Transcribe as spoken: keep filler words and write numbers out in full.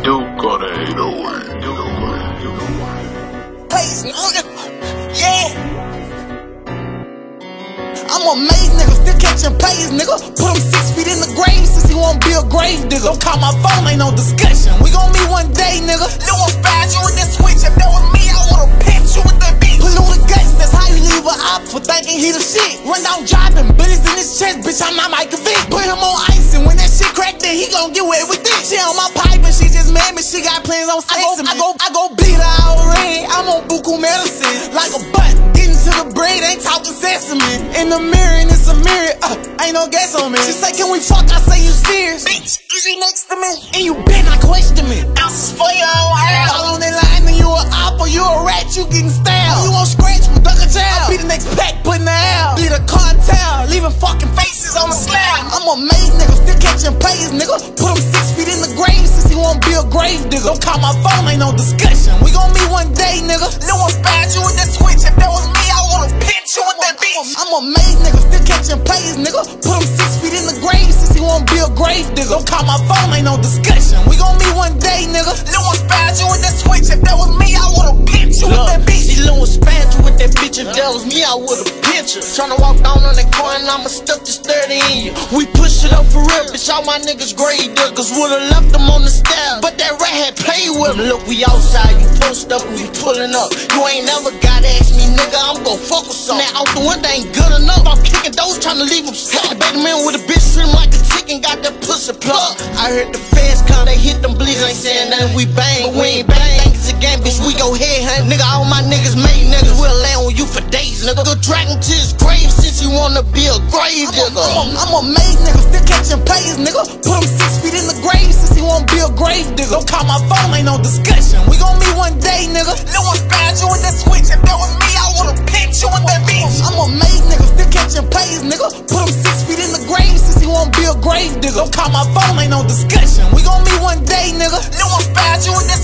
do go to eight oh eight. Do go to eight oh eight. Please, nigga. Yeah. I'm a made nigga, still catching plays, nigga. Put him six feet in the grave since he won't be a grave digger. Don't call my phone, ain't no discussion. We gon' meet one day, nigga. Lil' one fired you with this switch. If that was me, I would've pinched you with that bitch. Polluted guts, that's how you leave a op for thinking he the shit. Run down dropping, bullies in his chest, bitch, I'm not Michael Vick. Put him on ice, and when that shit crack, then he gon' get wet with it. She on my pipe, and she just mad, but she got plans on sex. I go, I go, I go bleed her out red. I'm on buku medicine, like a butt. Getting to the bread, ain't talking sesame. In the mirror, and it's a mirror, uh, ain't no gas on me. She say, can we fuck? I say, you serious? Bitch, is you next to me? And you better not question me. Ounces for your own hair. All on that line, and you a op or you a rat, you getting stabbed. You won't scratch me, duck a jail. I'll be the next pack, putting the L. Be the cartel, leaving fucking faces on the slab. I'm a made nigga, still catching plays, nigga. Put him six feet in the grave since he won't be a grave digger. Don't call my phone, ain't no discussion. We gon' meet one day, nigga. Lil' one fired you with that switch. If that was me, I would've pinched you with that bitch. I'm a made nigga, still catching plays, nigga. Put him six feet in the grave since he won't be a grave digger. Don't call my phone, ain't no discussion. We gon' meet one day, nigga. Lil' one fired you with that switch. If that was me, I would've pinched you with that bitch. See Lil' one spared you with that bitch. If that was me, I would've pinched you. Tryna walk down on that corner, I'ma stuff this thirty in you. We push it up for real, bitch. All my niggas grave diggers would've left them on the stairs, but that rat had played with him. Look, we outside, you post up, we pulling up. You ain't never gotta ask me, nigga, I'm gon' fuck with something. Now out the window ain't good enough. I'm kicking those, tryna leave them stuck. The baby man with a bitch stream like a chicken, got that pussy plug. I heard the fans come, they hit them bleeds, ain't saying nothing, we bang, but we ain't bang. Think it's a game, bitch, we go head hunt. Nigga, all my niggas made niggas, we'll land on you for days, nigga. Go drag him to his grave since you wanna be a grave digger. I'm, I'm, I'm a made nigga, still catching plays, nigga. Put him six feet in the grave since he won't be a grave digger. Don't call my phone, ain't no discussion. We gon' meet one day, nigga. Lil' one fired you with that switch. If that was me, I would've pinched you with that bitch. I'm a made nigga, still catching plays, nigga. Put him six feet in the grave since he won't be a grave digger. Don't call my phone, ain't no discussion. We gon' meet one day, nigga. Lil' one fired you with that